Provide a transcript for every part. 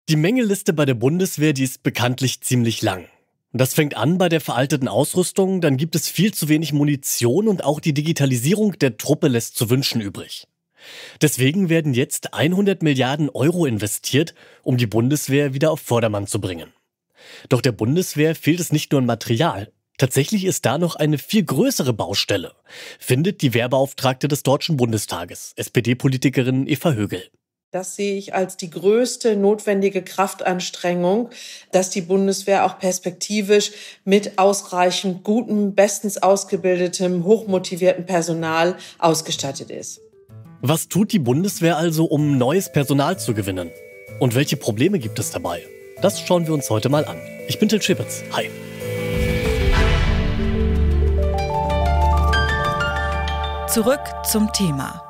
Die Mängelliste bei der Bundeswehr, die ist bekanntlich ziemlich lang. Das fängt an bei der veralteten Ausrüstung, dann gibt es viel zu wenig Munition und auch die Digitalisierung der Truppe lässt zu wünschen übrig. Deswegen werden jetzt 100 Milliarden Euro investiert, um die Bundeswehr wieder auf Vordermann zu bringen. Doch der Bundeswehr fehlt es nicht nur an Material. Tatsächlich ist da noch eine viel größere Baustelle, findet die Wehrbeauftragte des Deutschen Bundestages, SPD-Politikerin Eva Högel. Das sehe ich als die größte notwendige Kraftanstrengung, dass die Bundeswehr auch perspektivisch mit ausreichend gutem, bestens ausgebildetem, hochmotivierten Personal ausgestattet ist. Was tut die Bundeswehr also, um neues Personal zu gewinnen? Und welche Probleme gibt es dabei? Das schauen wir uns heute mal an. Ich bin Till Schibitz. Hi. Zurück zum Thema.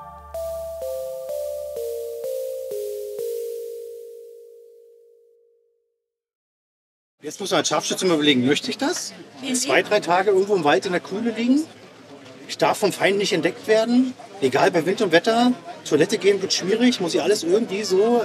Jetzt muss man als Scharfschütze mal überlegen, möchte ich das? 2-3 Tage irgendwo im Wald in der Kuhle liegen? Ich darf vom Feind nicht entdeckt werden? Egal, bei Wind und Wetter, Toilette gehen wird schwierig, muss ich alles irgendwie so,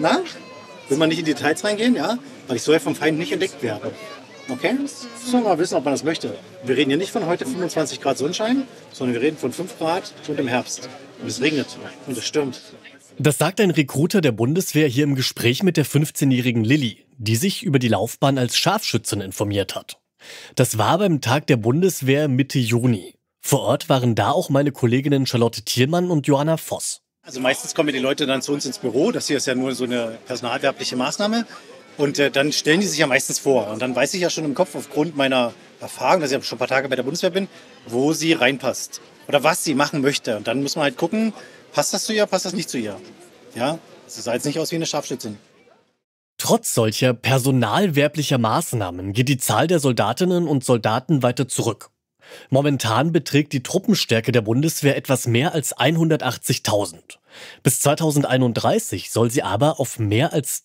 will man nicht in Details reingehen, ja? Weil ich soll ja vom Feind nicht entdeckt werden. Okay? Muss man mal wissen, ob man das möchte. Wir reden hier nicht von heute 25 Grad Sonnenschein, sondern wir reden von 5 Grad und im Herbst. Und es regnet und es stürmt. Das sagt ein Recruiter der Bundeswehr hier im Gespräch mit der 15-jährigen Lilly, die sich über die Laufbahn als Scharfschützin informiert hat. Das war beim Tag der Bundeswehr Mitte Juni. Vor Ort waren da auch meine Kolleginnen Charlotte Thielmann und Johanna Voss. Also meistens kommen die Leute dann zu uns ins Büro. Das hier ist ja nur so eine personalwerbliche Maßnahme. Und dann stellen die sich ja meistens vor. Und dann weiß ich ja schon im Kopf aufgrund meiner Erfahrung, dass ich ja schon ein paar Tage bei der Bundeswehr bin, wo sie reinpasst. Oder was sie machen möchte. Und dann muss man halt gucken, passt das zu ihr, passt das nicht zu ihr. Ja, sie sah jetzt nicht aus wie eine Scharfschützin. Trotz solcher personalwerblicher Maßnahmen geht die Zahl der Soldatinnen und Soldaten weiter zurück. Momentan beträgt die Truppenstärke der Bundeswehr etwas mehr als 180.000. Bis 2031 soll sie aber auf mehr als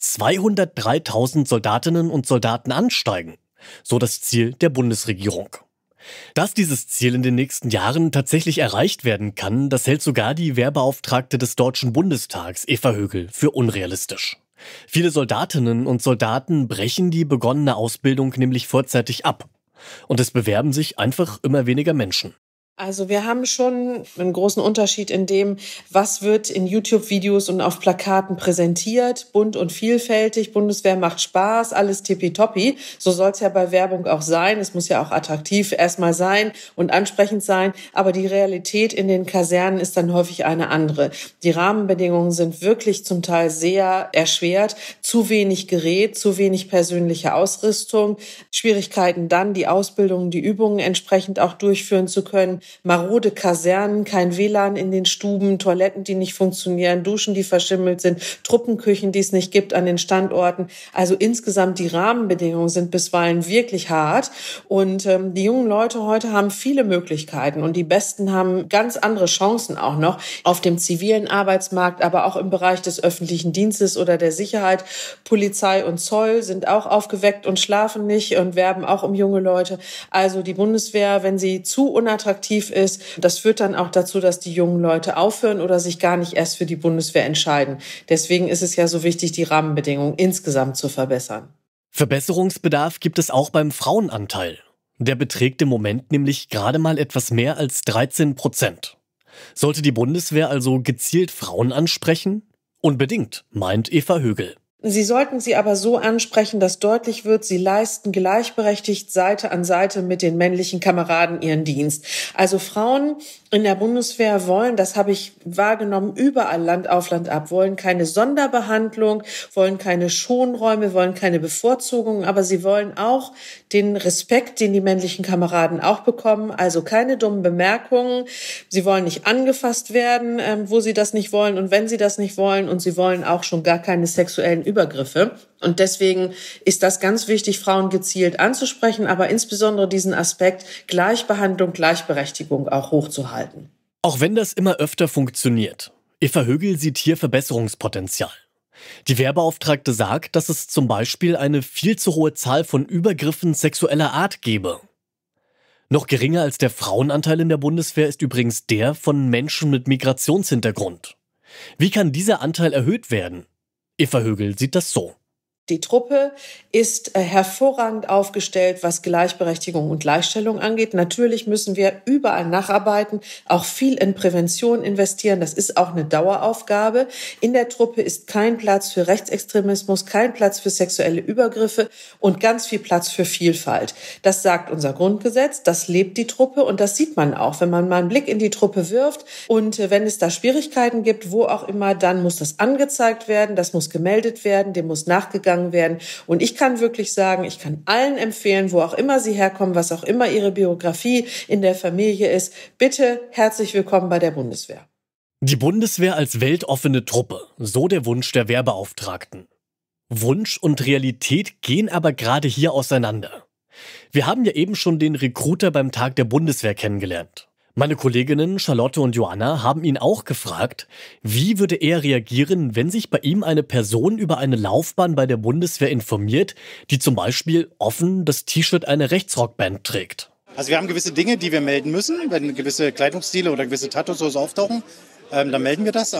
203.000 Soldatinnen und Soldaten ansteigen. So das Ziel der Bundesregierung. Dass dieses Ziel in den nächsten Jahren tatsächlich erreicht werden kann, das hält sogar die Wehrbeauftragte des Deutschen Bundestags, Eva Högel, für unrealistisch. Viele Soldatinnen und Soldaten brechen die begonnene Ausbildung nämlich vorzeitig ab. Und es bewerben sich einfach immer weniger Menschen. Also wir haben schon einen großen Unterschied in dem, was wird in YouTube-Videos und auf Plakaten präsentiert, bunt und vielfältig, Bundeswehr macht Spaß, alles tippitoppi. So soll es ja bei Werbung auch sein. Es muss ja auch attraktiv erstmal sein und ansprechend sein. Aber die Realität in den Kasernen ist dann häufig eine andere. Die Rahmenbedingungen sind wirklich zum Teil sehr erschwert. Zu wenig Gerät, zu wenig persönliche Ausrüstung. Schwierigkeiten dann, die Ausbildung, die Übungen entsprechend auch durchführen zu können. Marode Kasernen, kein WLAN in den Stuben, Toiletten, die nicht funktionieren, Duschen, die verschimmelt sind, Truppenküchen, die es nicht gibt an den Standorten. Also insgesamt die Rahmenbedingungen sind bisweilen wirklich hart. Und die jungen Leute heute haben viele Möglichkeiten und die Besten haben ganz andere Chancen auch noch auf dem zivilen Arbeitsmarkt, aber auch im Bereich des öffentlichen Dienstes oder der Sicherheit. Polizei und Zoll sind auch aufgeweckt und schlafen nicht und werben auch um junge Leute. Also die Bundeswehr, wenn sie zu unattraktiv ist, das führt dann auch dazu, dass die jungen Leute aufhören oder sich gar nicht erst für die Bundeswehr entscheiden. Deswegen ist es ja so wichtig, die Rahmenbedingungen insgesamt zu verbessern. Verbesserungsbedarf gibt es auch beim Frauenanteil. Der beträgt im Moment nämlich gerade mal etwas mehr als 13%. Sollte die Bundeswehr also gezielt Frauen ansprechen? Unbedingt, meint Eva Högel. Sie sollten sie aber so ansprechen, dass deutlich wird, sie leisten gleichberechtigt Seite an Seite mit den männlichen Kameraden ihren Dienst. Also Frauen in der Bundeswehr wollen, das habe ich wahrgenommen, überall Land auf Land ab, wollen keine Sonderbehandlung, wollen keine Schonräume, wollen keine Bevorzugung, aber sie wollen auch den Respekt, den die männlichen Kameraden auch bekommen, also keine dummen Bemerkungen. Sie wollen nicht angefasst werden, wo sie das nicht wollen und wenn sie das nicht wollen, und sie wollen auch schon gar keine sexuellen Übergriffe. Und deswegen ist das ganz wichtig, Frauen gezielt anzusprechen, aber insbesondere diesen Aspekt Gleichbehandlung, Gleichberechtigung auch hochzuhalten. Auch wenn das immer öfter funktioniert. Eva Högel sieht hier Verbesserungspotenzial. Die Wehrbeauftragte sagt, dass es zum Beispiel eine viel zu hohe Zahl von Übergriffen sexueller Art gebe. Noch geringer als der Frauenanteil in der Bundeswehr ist übrigens der von Menschen mit Migrationshintergrund. Wie kann dieser Anteil erhöht werden? Eva Högel sieht das so. Die Truppe ist hervorragend aufgestellt, was Gleichberechtigung und Gleichstellung angeht. Natürlich müssen wir überall nacharbeiten, auch viel in Prävention investieren. Das ist auch eine Daueraufgabe. In der Truppe ist kein Platz für Rechtsextremismus, kein Platz für sexuelle Übergriffe und ganz viel Platz für Vielfalt. Das sagt unser Grundgesetz, das lebt die Truppe und das sieht man auch, wenn man mal einen Blick in die Truppe wirft. Und wenn es da Schwierigkeiten gibt, wo auch immer, dann muss das angezeigt werden, das muss gemeldet werden, dem muss nachgegangen werden. Und ich kann wirklich sagen, ich kann allen empfehlen, wo auch immer sie herkommen, was auch immer ihre Biografie in der Familie ist, bitte herzlich willkommen bei der Bundeswehr. Die Bundeswehr als weltoffene Truppe, so der Wunsch der Wehrbeauftragten. Wunsch und Realität gehen aber gerade hier auseinander. Wir haben ja eben schon den Recruiter beim Tag der Bundeswehr kennengelernt. Meine Kolleginnen Charlotte und Joanna haben ihn auch gefragt, wie würde er reagieren, wenn sich bei ihm eine Person über eine Laufbahn bei der Bundeswehr informiert, die zum Beispiel offen das T-Shirt einer Rechtsrockband trägt. Also wir haben gewisse Dinge, die wir melden müssen, wenn gewisse Kleidungsstile oder gewisse Tattoos so auftauchen, dann melden wir das.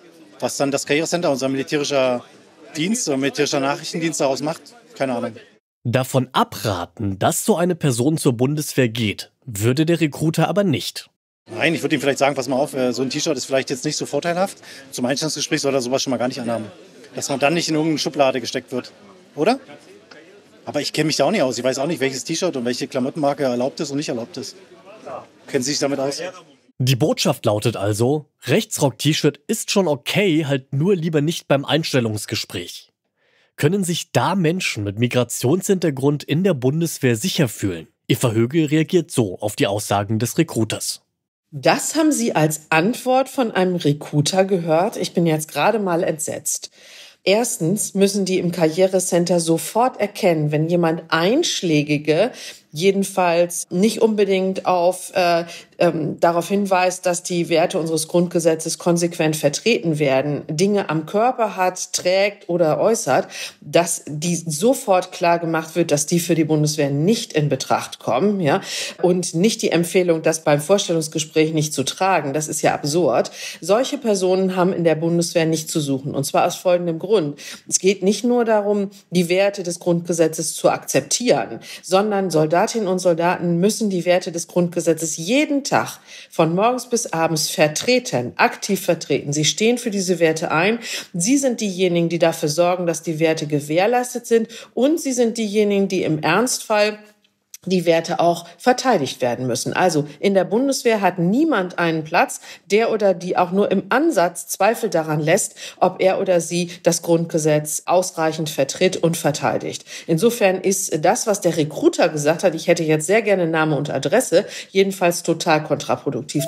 Was dann das Karrierecenter, unser militärischer Dienst oder militärischer Nachrichtendienst daraus macht, keine Ahnung. Davon abraten, dass so eine Person zur Bundeswehr geht, würde der Recruiter aber nicht. Nein, ich würde ihm vielleicht sagen, pass mal auf, so ein T-Shirt ist vielleicht jetzt nicht so vorteilhaft. Zum Einstellungsgespräch soll er sowas schon mal gar nicht anhaben. Dass man dann nicht in irgendeine Schublade gesteckt wird, oder? Aber ich kenne mich da auch nicht aus. Ich weiß auch nicht, welches T-Shirt und welche Klamottenmarke erlaubt ist und nicht erlaubt ist. Kennen Sie sich damit aus? Die Botschaft lautet also, Rechtsrock-T-Shirt ist schon okay, halt nur lieber nicht beim Einstellungsgespräch. Können sich da Menschen mit Migrationshintergrund in der Bundeswehr sicher fühlen? Eva Högel reagiert so auf die Aussagen des Recruiters. Das haben Sie als Antwort von einem Recruiter gehört? Ich bin jetzt gerade mal entsetzt. Erstens müssen die im Karrierecenter sofort erkennen, wenn jemand einschlägige, jedenfalls nicht unbedingt darauf hinweist, dass die Werte unseres Grundgesetzes konsequent vertreten werden, Dinge am Körper hat, trägt oder äußert, dass die sofort klar gemacht wird, dass die für die Bundeswehr nicht in Betracht kommen, ja, und nicht die Empfehlung, das beim Vorstellungsgespräch nicht zu tragen. Das ist ja absurd. Solche Personen haben in der Bundeswehr nicht zu suchen, und zwar aus folgendem Grund. Es geht nicht nur darum, die Werte des Grundgesetzes zu akzeptieren, sondern Soldatinnen und Soldaten müssen die Werte des Grundgesetzes jeden Tag von morgens bis abends vertreten, aktiv vertreten. Sie stehen für diese Werte ein. Sie sind diejenigen, die dafür sorgen, dass die Werte gewährleistet sind. Und sie sind diejenigen, die im Ernstfall die Werte auch verteidigt werden müssen. Also in der Bundeswehr hat niemand einen Platz, der oder die auch nur im Ansatz Zweifel daran lässt, ob er oder sie das Grundgesetz ausreichend vertritt und verteidigt. Insofern ist das, was der Recruiter gesagt hat, ich hätte jetzt sehr gerne Name und Adresse, jedenfalls total kontraproduktiv.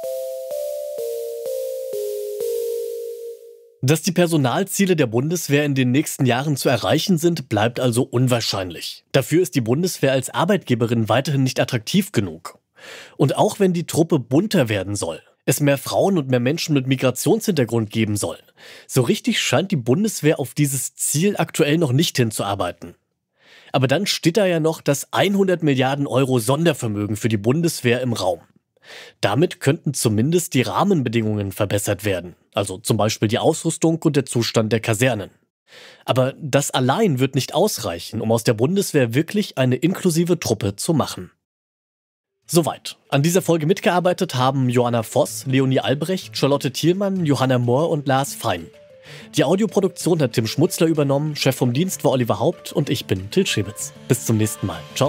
Dass die Personalziele der Bundeswehr in den nächsten Jahren zu erreichen sind, bleibt also unwahrscheinlich. Dafür ist die Bundeswehr als Arbeitgeberin weiterhin nicht attraktiv genug. Und auch wenn die Truppe bunter werden soll, es mehr Frauen und mehr Menschen mit Migrationshintergrund geben soll, so richtig scheint die Bundeswehr auf dieses Ziel aktuell noch nicht hinzuarbeiten. Aber dann steht da ja noch das 100 Milliarden Euro Sondervermögen für die Bundeswehr im Raum. Damit könnten zumindest die Rahmenbedingungen verbessert werden, also zum Beispiel die Ausrüstung und der Zustand der Kasernen. Aber das allein wird nicht ausreichen, um aus der Bundeswehr wirklich eine inklusive Truppe zu machen. Soweit. An dieser Folge mitgearbeitet haben Joanna Voss, Leonie Albrecht, Charlotte Thielmann, Johanna Mohr und Lars Fein. Die Audioproduktion hat Tim Schmutzler übernommen, Chef vom Dienst war Oliver Haupt und ich bin Til Schewitz. Bis zum nächsten Mal. Ciao.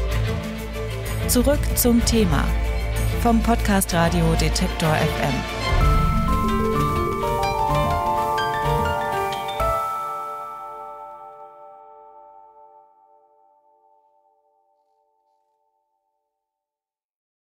Zurück zum Thema vom Podcast Radio Detektor FM.